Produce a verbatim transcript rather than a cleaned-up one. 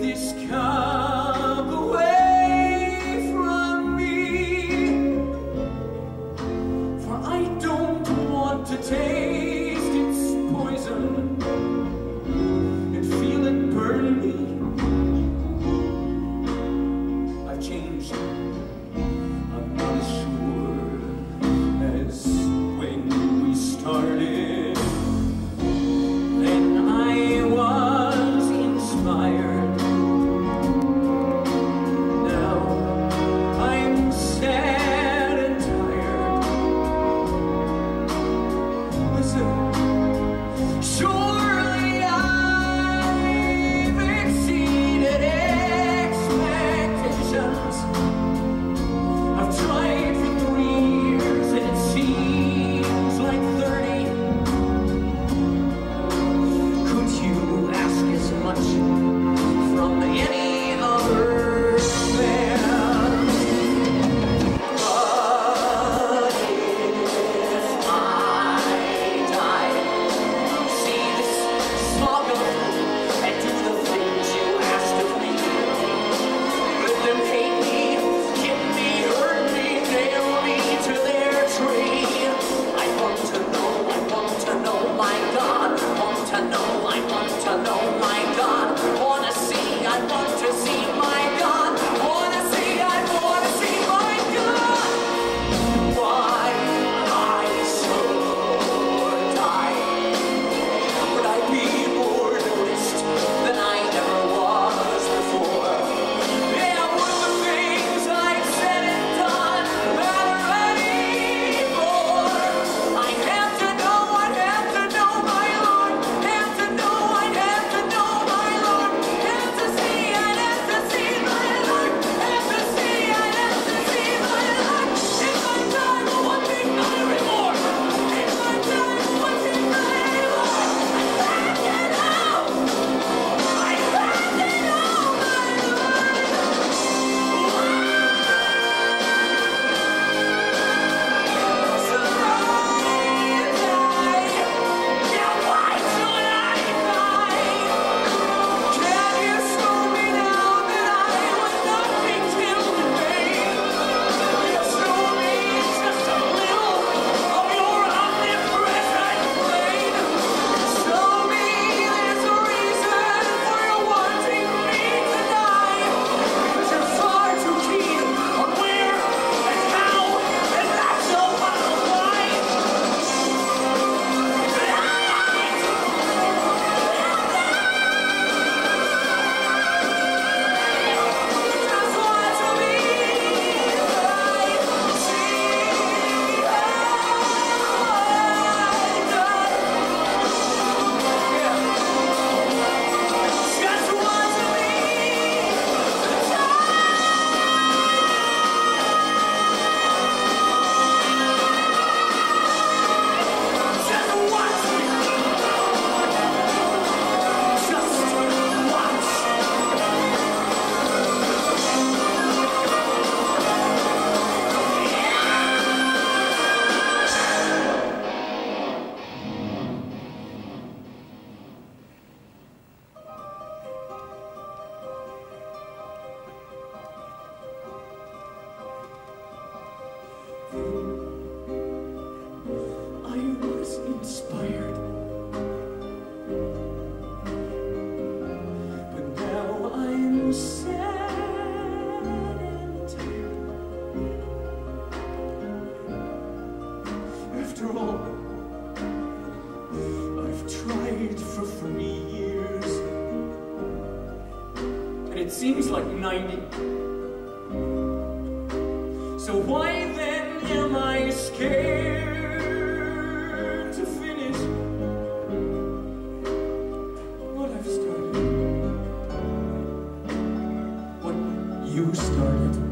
this cup away from me, for I don't want to taste its poison and feel it burn me. I've changed. I'm not as sure as when we started. Then I was inspired. Now I'm sad and tired. Listen, surely I've exceeded expectations. I've tried for three years and it seems like thirty. Could you ask as much from any other man? But if I die, see this small girl and do the things you asked of me. Let them hate me, hit me, hurt me, nail me to their tree. I want to know, I want to know my God. Want to know, I want to know my God. Wanna see, I want to see my God. Wanna see, I wanna see my God. Why I should die? Would I be more noticed than I ever was before? Yeah, would the things I've said and done matter anymore? I have to know, I have to know my Lord. Have to know, I have to know my Lord. Have to see, I have to see my Lord. Have to see, I have to see my Lord. If I die, will one be my reward? If I die, will one be my reward? I have to know. I have to know my Lord. So I die. Yeah, why should I die? Can you show me now that I would not be killed in vain? Show me just a little of your omnipresent reign. Show me there's a reason for your wanting me to die. Because you're far too keen on where and how, and that's your bottom line. Just want to be right. See, I die. Yeah. Just want to be Just watch me. Just watch. I was inspired, but now I'm sad and tired. After all, I've tried for three years, and it seems like ninety. So why then am I scared to finish what I've started? What you started?